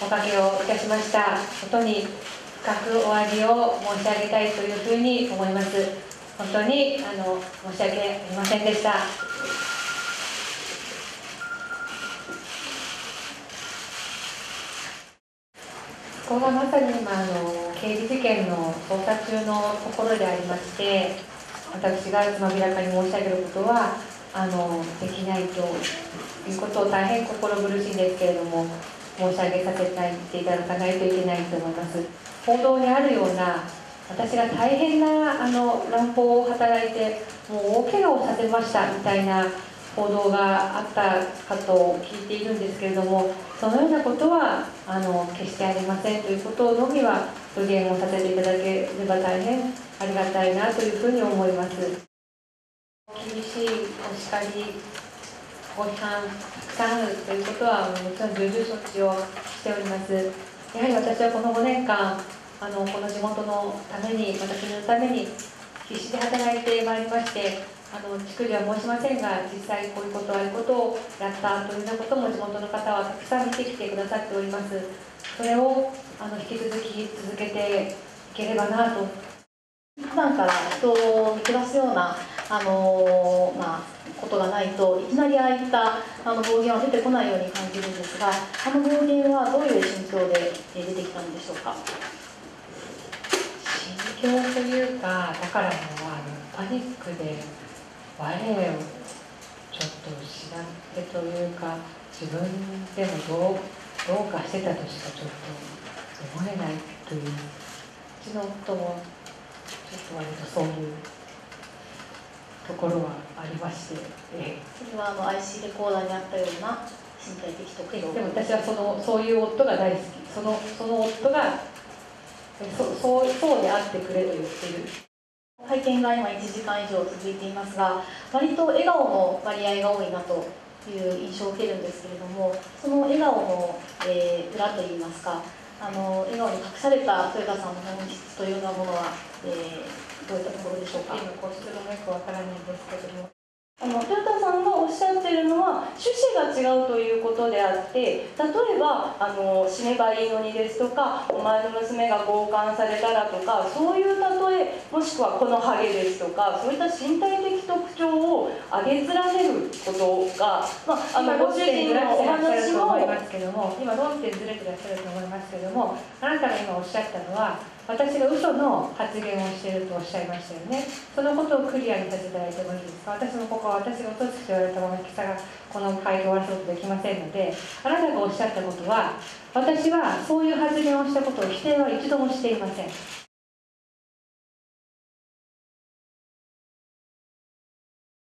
かけをいたしましたことに深くお詫びを申し上げたいというふうに思います。本当に申し訳ありませんでした。ここがまさに今刑事事件の捜査中のところでありまして、私がつまびらかに申し上げることはできないということを大変心苦しいんですけれども、申し上げさせていただかないといけないと思います。報道にあるような私が大変な乱暴を働いてもう大怪我をさせましたみたいな報道があったかと聞いているんですけれども、そのようなことは決してありませんということのみは助言をさせていただければ大変ありがたいなというふうに思います。厳しいお叱り、ご批判たくさんあるということはもちろん重々承知をしております。やはり私はこの5年間この地元のために、また国のために必死で働いてまいりまして、逐次は申しませんが、実際こういうことああいうことをやったというようなことも地元の方はたくさん見てきてくださっております。それを引き続き続けていければなと。 普段から人を見下すようなことがないと、いきなりああいった暴言は出てこないように感じるんですが、暴言はどういう心境で出てきたのでしょうか。 心境というか、だからもうパニックで我をちょっと失ってというか、自分でもどうかしてたとしかちょっと思えないという、うちの夫もちょっと割とそういうところはありまして、 それはIC レコーダーにあったような身体的特徴。 でも私はそういう夫が大好き、その夫がそうであってくれと言っている。 会見が今1時間以上続いていますが、割と笑顔の割合が多いなという印象を受けるんですけれども、その笑顔の、裏といいますか、笑顔に隠された豊田さんの本質というようなものは、どういったところでしょうか。 今ご質問がよくわからないんですけれども、 豊田さんがおっしゃっているのは趣旨が違うということであって、例えば死ねばいいのにですとか、お前の娘が強姦されたらとか、そういう例え、もしくはこのハゲですとか、そういった身体的特徴を挙げずられることが、ご主人のお話も今論点ずれてらっしゃると思いますけれども、あなたが今おっしゃったのは私が嘘の発言をしているとおっしゃいましたよね。そのことをクリアにさせていただいてもいいですか。私もここは私が嘘つきと言われたまま引き下がこの会議を終わらせることできませんので、あなたがおっしゃったことは、私はそういう発言をしたことを否定は一度もしていません。